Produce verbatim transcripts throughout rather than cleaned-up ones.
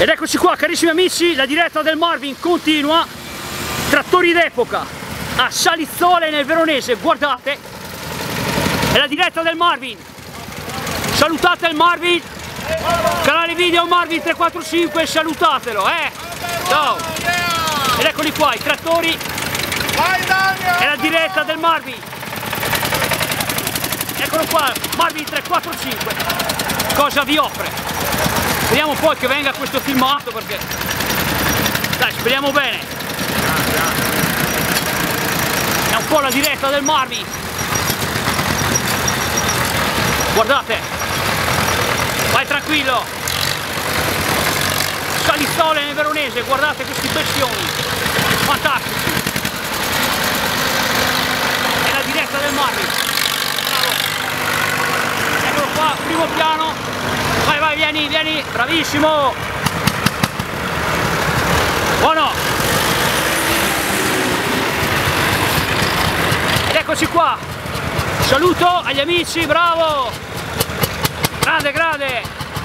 Ed eccoci qua, carissimi amici, la diretta del Marvin continua. Trattori d'epoca a Salizzole nel Veronese, guardate, è la diretta del Marvin. Salutate il Marvin, canale video Marvin tre quattro cinque, salutatelo, eh! Ciao! Ed eccoli qua, i trattori, è la diretta del Marvin. Eccolo qua, Marvin tre quattro cinque, cosa vi offre? Speriamo poi che venga questo filmato, perché dai, speriamo bene. È un po' la diretta del Marvin. Guardate, vai tranquillo. Salizzole nel Veronese, guardate questi bestioni fantastici. È la diretta del Marvin. Bravo. Eccolo qua, primo piano. Vai, vai, vieni, vieni, bravissimo! Buono! Ed eccoci qua! Saluto agli amici, bravo! Grande, grande!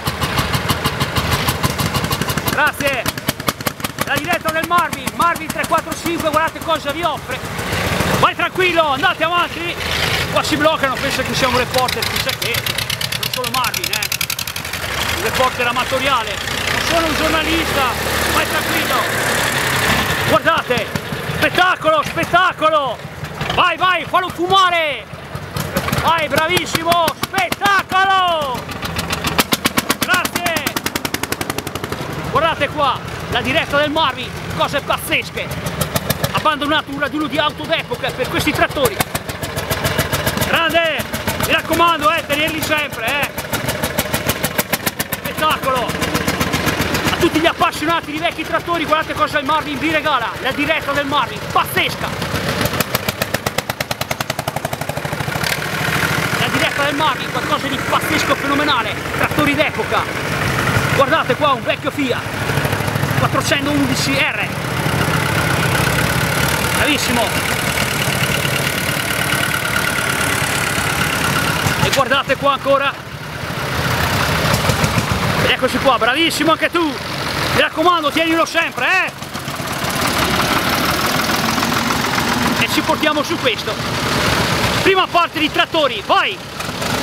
Grazie! La diretta del Marvin, Marvin tre quattro cinque, guardate cosa vi offre! Vai tranquillo, andate avanti! Qua si bloccano, pensa che siamo reporter, chissà che! Non solo Marvin, eh! Un reporter amatoriale, non sono un giornalista, vai tranquillo. Guardate, spettacolo, spettacolo, vai, vai, fallo fumare, vai, bravissimo, spettacolo, grazie. Guardate qua, la diretta del Marvin, cose pazzesche, abbandonato un raduno di auto d'epoca per questi trattori, grande, mi raccomando, eh, tenerli sempre, eh. Spettacolo! A tutti gli appassionati di vecchi trattori, guardate cosa il Marvin vi regala, la diretta del Marvin, pazzesca! La diretta del Marvin, qualcosa di pazzesco, fenomenale, trattori d'epoca. Guardate qua un vecchio Fiat quattrocentoundici R, bravissimo! E guardate qua ancora. Ed eccoci qua, bravissimo anche tu! Mi raccomando, tienilo sempre, eh! E ci portiamo su questo. Prima parte di trattori, vai!